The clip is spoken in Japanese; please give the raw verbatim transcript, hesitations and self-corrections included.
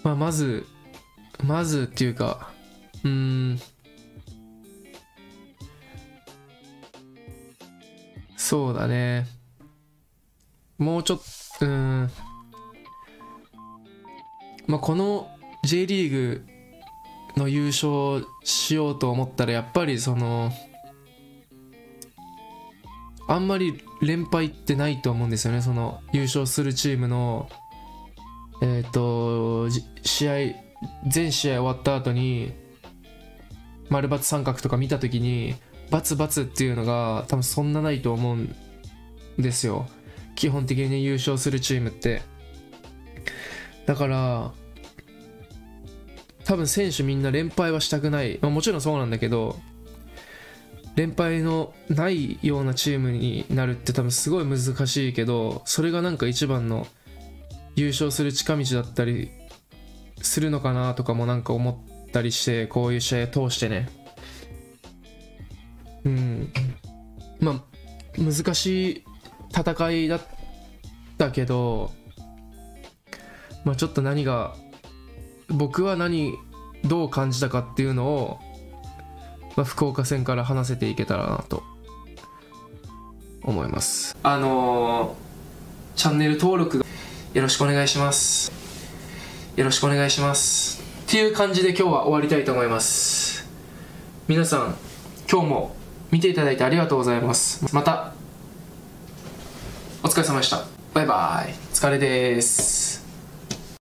まあ、まずまずっていうか、うーんそうだね、もうちょっと、うーんまあこの J リーグの優勝しようと思ったら、やっぱりそのあんまり連敗ってないと思うんですよね。その優勝するチームのえっと試合、全試合終わった後に丸×三角とか見た時に××っていうのが多分そんなないと思うんですよ、基本的に優勝するチームって。だから多分選手みんな連敗はしたくない、まあ、もちろんそうなんだけど、連敗のないようなチームになるって多分すごい難しいけど、それがなんか一番の優勝する近道だったりするのかなとかもなんか思ったりして、こういう試合を通してね。うんまあ難しい戦いだったけど、まあちょっと何が僕は何どう感じたかっていうのを、まあ、福岡戦から話せていけたらなと思います。あのー、チャンネル登録よろしくお願いします。よろしくお願いしますっていう感じで今日は終わりたいと思います。皆さん今日も見ていただいてありがとうございます。またお疲れ様でした。バイバイ。お疲れです。